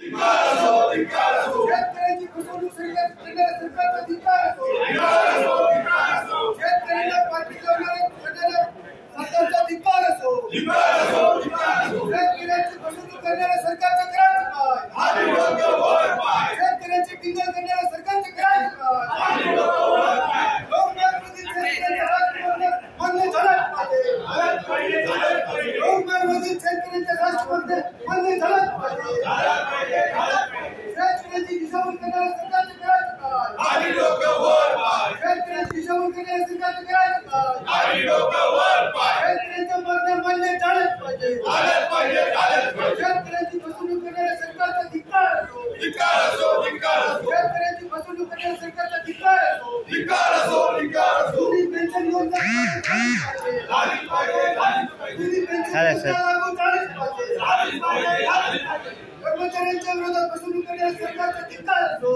शेतकऱ्यांची फसवणूक करणाऱ्या सरकारचा धिक्कार असो। शेतकऱ्यांना पाठी लावणाऱ्या सरकारचा धिक्कार असो। शेतकऱ्यांची फसवणूक करणाऱ्या सरकारचं करायचं काय? शेतकऱ्यांची टिंगल करणाऱ्या सरकारचं करायचं काय? लोकमानमधील शेतकऱ्यांच्या राष्ट्रमधलं मान्य झालंच पाहिजे। लोकमानमधील शेतकऱ्यांच्या राष्ट्रमधलं मान्य झालंच पाहिजे। शेतकऱ्यांची दिशाभूल करणाऱ्या सरकारचं करायचं काय? शेतकऱ्यांची दिशाभूल करणाऱ्या सरकारचं करायचं काय? शेतकऱ्यांच्या मागण्या मान्य झाल्याच पाहिजे। शेतकऱ्यांची फसवणूक करणाऱ्या सरकारचा धिक्कार असो। शेतकऱ्यांची फसवणूक करणाऱ्या सरकारचा धिक्कार असो। जुनी पेन्शन योजना झालीच पाहिजे। जुनी पेन्शन योजना लागू झालीच पाहिजे। कर्मचाऱ्यांच्या विरोधात फसवणूक करणाऱ्या सरकारचा धिक्कार असो।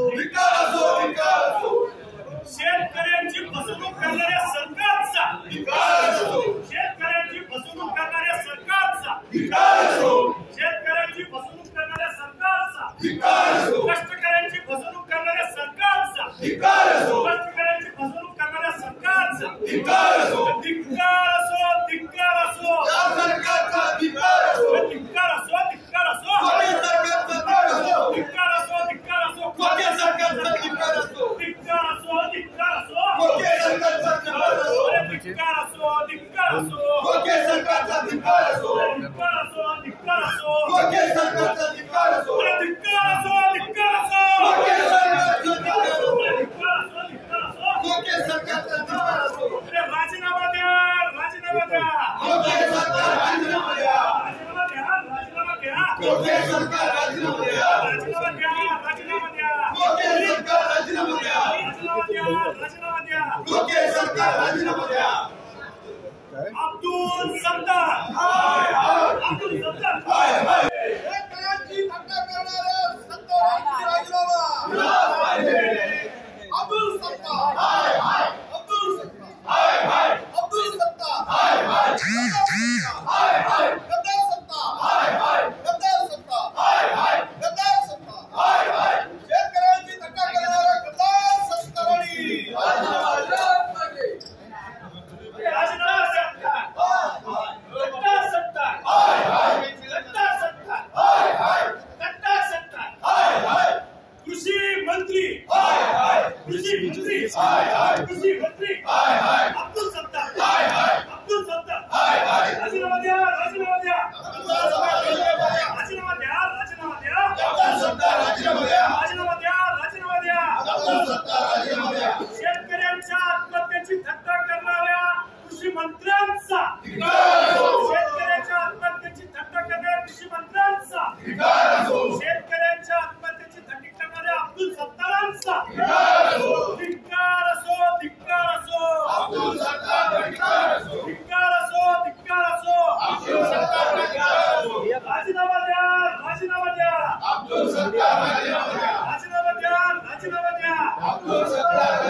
शेतकऱ्यांची फसवणूक करणाऱ्या सरकारचा शेतकऱ्यांची फसवणूक करणाऱ्या सरकारचा शेतकऱ्यांची फसवणूक करणाऱ्या सरकारचा कष्टकऱ्यांची फसवणूक करणाऱ्या सरकारचा कष्टकऱ्यांची फसवणूक करणाऱ्या सरकारचा धिक्कार असो। धिक्कार असो धिक्कार असो धिक्कार असो धिक्कार असो धिक्कार असो धिक्कार असो धिक्कार असो धिक्कार असो धिक्कार असो धिक्कार असो धिक्कार असो धिक्कार असो धिक्कार असो धिक्कार असो सरकारचा धिक्कार असो धिक्कार असो धिक्कार असो सरकारचा धिक्कार असो धिक्कार असो धिक्कार असो सरकारचा धिक्कार असो राजीनामा द्या राजीनामा द्या राजीनामा द्या राजीनामा द्या सरकार राजीनामा द्या राजीनामा द्या राजीनामा द्या सरकार राजीनामा द्या राजीनामा द्या सरकार राजीनामा द्या अब्दुल सत्तार अब्दुल सत्तार शेतकऱ्यांची थट्टा करणाऱ्या सत्तारांची राजीनामा अब्दुल सत्तार अब्दुल सत्तार अब्दुल सत्तार गद्दार सत्तार गद्दार सत्तार गद्दार सत्तार शेतकऱ्यांची थट्टा करणाऱ्या गद्दार सत्तारांनी राजीनामा कृषि मंत्री अब्दुल सत्तार अब्दुल सत्तार राजीनामा द्या राजीनामा द्या राजीनामा द्या राजीनामा द्या राजीनामा द्या राजीनामा द्या शेतकऱ्यांच्या आत्महत्येची थट्टा करणाऱ्या कृषी मंत्र्यांचा शेतकऱ्यांच्या आत्महत्येची थट्टा करणाऱ्या कृषी मंत्र्यांचा शेतकऱ्यांच्या आत्महत्येची थट्टा करणाऱ्या अब्दुल सत्तारांचा धिक्कार असो धिक्कार असो अब्दुल सत्तार धिक्कार असो धिक्कार असो धिक्कार असो अब्दुल सत्तार धिक्कार असो राजीनामा द्या राजीनामा द्या अब्दुल सत्तार राजीनामा द्या राजीनामा द्या राजीनामा द्या अब्दुल सत्तार